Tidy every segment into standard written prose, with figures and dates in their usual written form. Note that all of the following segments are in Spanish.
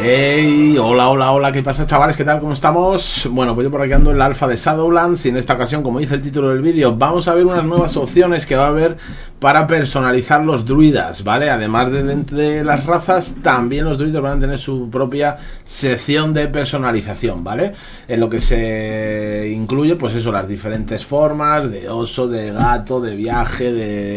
Hey, hola, hola, hola, ¿qué pasa, chavales? ¿Qué tal? ¿Cómo estamos? Bueno, pues yo por aquí ando en la alfa de Shadowlands y en esta ocasión, como dice el título del vídeo, vamos a ver unas nuevas opciones que va a haber para personalizar los druidas, ¿vale? Además de las razas, también los druidas van a tener su propia sección de personalización, ¿vale? En lo que se incluye, pues eso, las diferentes formas de oso, de gato, de viaje,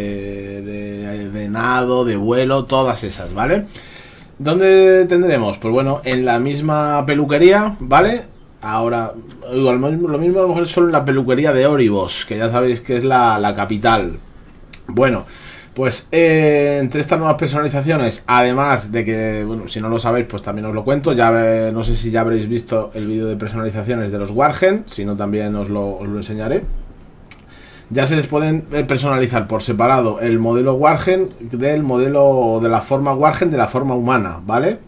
de nado, de vuelo, todas esas, ¿vale? ¿Dónde tendremos? Pues bueno, en la misma peluquería, ¿vale? Ahora, igual, lo mismo a lo mejor es solo en la peluquería de Oribos, que ya sabéis que es la capital. Bueno, pues entre estas nuevas personalizaciones, además de que, bueno, si no lo sabéis, pues también os lo cuento. Ya no sé si ya habréis visto el vídeo de personalizaciones de los Wargen, si no también os lo enseñaré. Ya se les pueden personalizar por separado el modelo Wargen del modelo de la forma Wargen de la forma humana, ¿vale?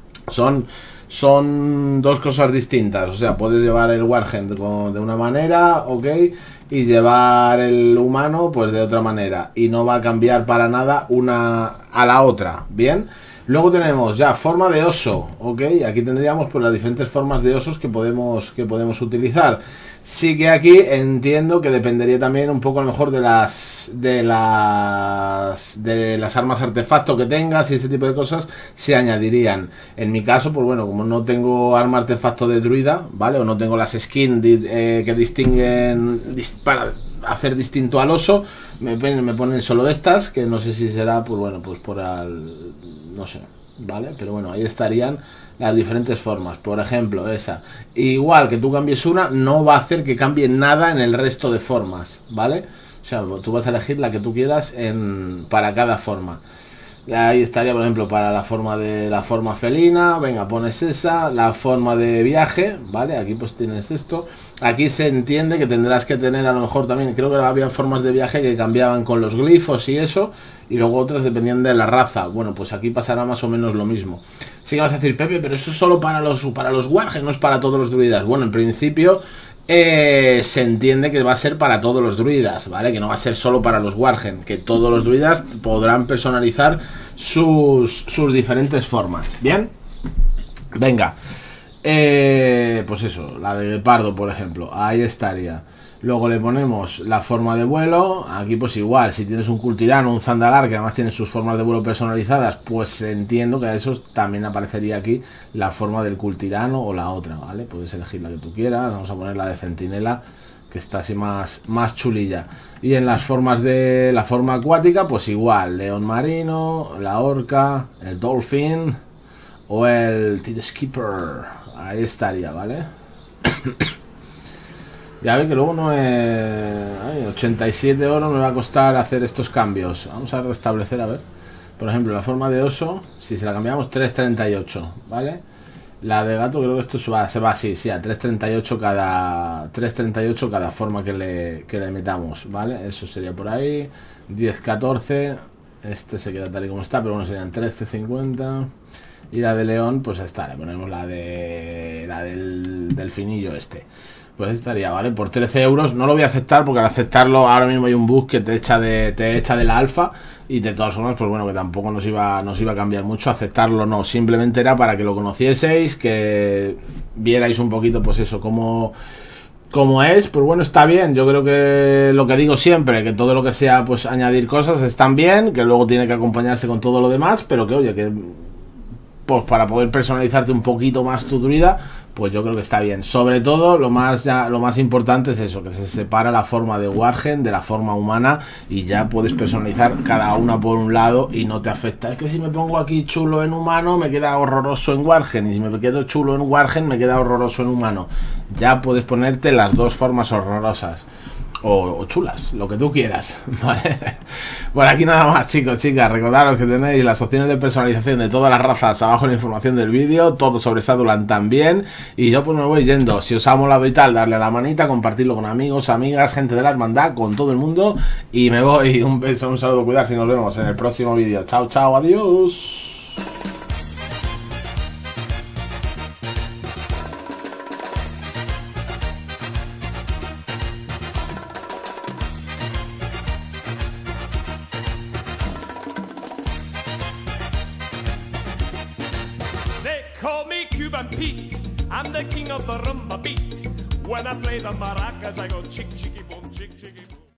Son dos cosas distintas. O sea, puedes llevar el Wargen de una manera, ¿ok? Y llevar el humano pues de otra manera. Y no va a cambiar para nada una a la otra, ¿bien? Luego tenemos ya forma de oso, ¿ok? Aquí tendríamos pues las diferentes formas de osos que podemos utilizar. Sí que aquí entiendo que dependería también un poco a lo mejor de las armas artefacto que tengas y ese tipo de cosas se añadirían. En mi caso, pues bueno, como no tengo arma artefacto de druida, ¿vale? O no tengo las skins que distinguen para hacer distinto al oso, me ponen solo estas, que no sé si será, pues bueno, pues por no sé, ¿vale? Pero bueno, ahí estarían las diferentes formas. Por ejemplo, esa. Igual que tú cambies una, no va a hacer que cambie nada en el resto de formas, ¿vale? O sea, tú vas a elegir la que tú quieras para cada forma. Ahí estaría, por ejemplo, para la forma felina, venga, pones esa, la forma de viaje, ¿vale? Aquí pues tienes esto. Aquí se entiende que tendrás que tener a lo mejor también, creo que había formas de viaje que cambiaban con los glifos y eso, y luego otras dependían de la raza. Bueno, pues aquí pasará más o menos lo mismo. Sí que vas a decir, Pepe, pero eso es solo para los Wargen, no es para todos los druidas. Bueno, en principio se entiende que va a ser para todos los druidas, ¿vale? Que no va a ser solo para los Wargen, que todos los druidas podrán personalizar sus diferentes formas. ¿Bien? Venga. Pues eso, la de guepardo, por ejemplo, ahí estaría. Luego le ponemos la forma de vuelo. Aquí pues igual, si tienes un cultirano, un zandalar, que además tiene sus formas de vuelo personalizadas, pues entiendo que a eso también aparecería aquí la forma del cultirano o la otra, ¿vale? Puedes elegir la que tú quieras. Vamos a poner la de centinela, que está así más chulilla. Y en las formas de la forma acuática, pues igual, león marino, la orca, el dolphin o el Tide Skipper. Ahí estaría, ¿vale? Ya ve que luego no es... 87 oro me va a costar hacer estos cambios. Vamos a restablecer, a ver. Por ejemplo, la forma de oso, si se la cambiamos, 3.38, ¿vale? La de gato creo que esto se va así, sí, a 3.38 cada forma que le metamos, ¿vale? Eso sería por ahí. 10.14. Este se queda tal y como está, pero bueno, serían 13.50. Y la de león, pues está, le ponemos la del delfinillo este. Pues estaría, ¿vale? Por 13 euros. No lo voy a aceptar porque al aceptarlo ahora mismo hay un bug que te echa de la alfa. Y de todas formas, pues bueno, que tampoco nos iba a cambiar mucho. Aceptarlo no, simplemente era para que lo conocieseis, que vierais un poquito, pues eso, cómo es. Pues bueno, está bien. Yo creo que lo que digo siempre, que todo lo que sea, pues añadir cosas están bien, que luego tiene que acompañarse con todo lo demás, pero que oye, que pues para poder personalizarte un poquito más tu druida, pues yo creo que está bien. Sobre todo lo más importante es eso, que se separa la forma de Wargen de la forma humana y ya puedes personalizar cada una por un lado y no te afecta. Es que si me pongo aquí chulo en humano me queda horroroso en Wargen, y si me quedo chulo en Wargen me queda horroroso en humano. Ya puedes ponerte las dos formas horrorosas o chulas, lo que tú quieras, ¿vale? Por aquí nada más, chicos, chicas. Recordaros que tenéis las opciones de personalización de todas las razas abajo en la información del vídeo, todo sobre Shadowlands también. Y yo pues me voy yendo. Si os ha molado y tal, darle a la manita, compartirlo con amigos, amigas, gente de la hermandad, con todo el mundo. Y me voy. Un beso, un saludo, cuidarse y nos vemos en el próximo vídeo. Chao, chao, adiós. Call me Cuban Pete. I'm the king of the rumba beat. When I play the maracas, I go chick, chicky, boom, chick, chicky, boom.